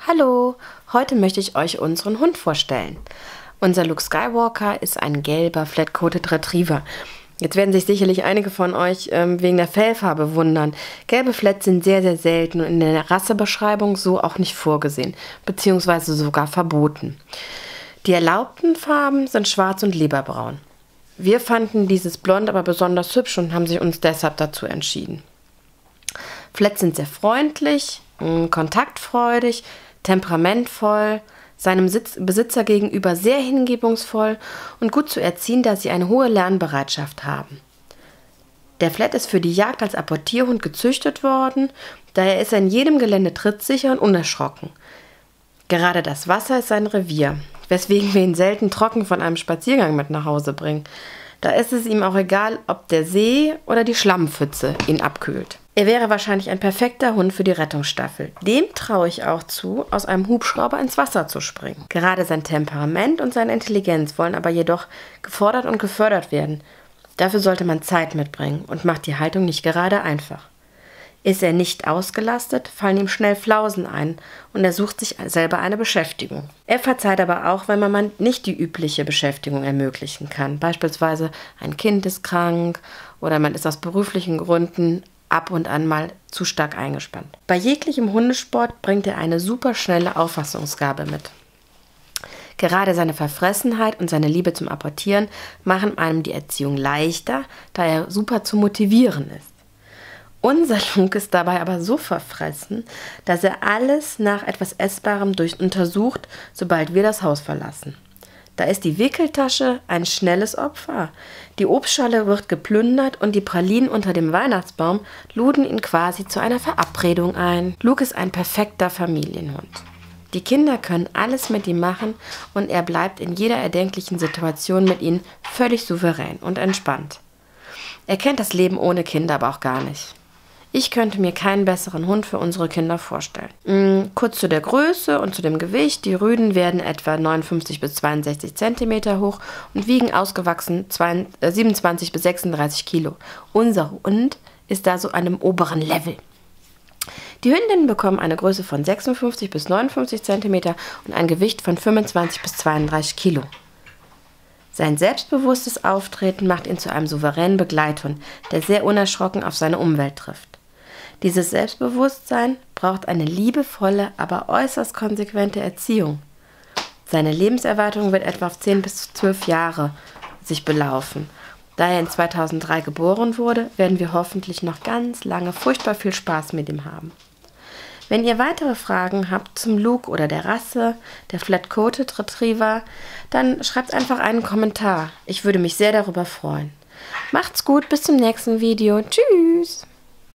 Hallo, heute möchte ich euch unseren Hund vorstellen. Unser Luke Skywalker ist ein gelber Flat-Coated Retriever. Jetzt werden sich sicherlich einige von euch wegen der Fellfarbe wundern. Gelbe Flats sind sehr, sehr selten und in der Rassebeschreibung so auch nicht vorgesehen, beziehungsweise sogar verboten. Die erlaubten Farben sind schwarz und leberbraun. Wir fanden dieses Blond aber besonders hübsch und haben sich uns deshalb dazu entschieden. Flats sind sehr freundlich, kontaktfreudig, temperamentvoll, seinem Besitzer gegenüber sehr hingebungsvoll und gut zu erziehen, da sie eine hohe Lernbereitschaft haben. Der Flat ist für die Jagd als Apportierhund gezüchtet worden, daher ist er in jedem Gelände trittsicher und unerschrocken. Gerade das Wasser ist sein Revier, weswegen wir ihn selten trocken von einem Spaziergang mit nach Hause bringen. Da ist es ihm auch egal, ob der See oder die Schlammpfütze ihn abkühlt. Er wäre wahrscheinlich ein perfekter Hund für die Rettungsstaffel. Dem traue ich auch zu, aus einem Hubschrauber ins Wasser zu springen. Gerade sein Temperament und seine Intelligenz wollen aber jedoch gefordert und gefördert werden. Dafür sollte man Zeit mitbringen und macht die Haltung nicht gerade einfach. Ist er nicht ausgelastet, fallen ihm schnell Flausen ein und er sucht sich selber eine Beschäftigung. Er verzeiht aber auch, wenn man nicht die übliche Beschäftigung ermöglichen kann. Beispielsweise ein Kind ist krank oder man ist aus beruflichen Gründen ab und an mal zu stark eingespannt. Bei jeglichem Hundesport bringt er eine super schnelle Auffassungsgabe mit. Gerade seine Verfressenheit und seine Liebe zum Apportieren machen einem die Erziehung leichter, da er super zu motivieren ist. Unser Luke ist dabei aber so verfressen, dass er alles nach etwas Essbarem untersucht, sobald wir das Haus verlassen. Da ist die Wickeltasche ein schnelles Opfer. Die Obstschale wird geplündert und die Pralinen unter dem Weihnachtsbaum luden ihn quasi zu einer Verabredung ein. Luke ist ein perfekter Familienhund. Die Kinder können alles mit ihm machen und er bleibt in jeder erdenklichen Situation mit ihnen völlig souverän und entspannt. Er kennt das Leben ohne Kinder aber auch gar nicht. Ich könnte mir keinen besseren Hund für unsere Kinder vorstellen. Kurz zu der Größe und zu dem Gewicht. Die Rüden werden etwa 59 bis 62 cm hoch und wiegen ausgewachsen 27 bis 36 Kilo. Unser Hund ist da so an dem oberen Level. Die Hündinnen bekommen eine Größe von 56 bis 59 cm und ein Gewicht von 25 bis 32 Kilo. Sein selbstbewusstes Auftreten macht ihn zu einem souveränen Begleithund, der sehr unerschrocken auf seine Umwelt trifft. Dieses Selbstbewusstsein braucht eine liebevolle, aber äußerst konsequente Erziehung. Seine Lebenserwartung wird etwa auf 10 bis 12 Jahre sich belaufen. Da er in 2003 geboren wurde, werden wir hoffentlich noch ganz lange furchtbar viel Spaß mit ihm haben. Wenn ihr weitere Fragen habt zum Luke oder der Rasse, der Flat-Coated Retriever, dann schreibt einfach einen Kommentar. Ich würde mich sehr darüber freuen. Macht's gut, bis zum nächsten Video. Tschüss!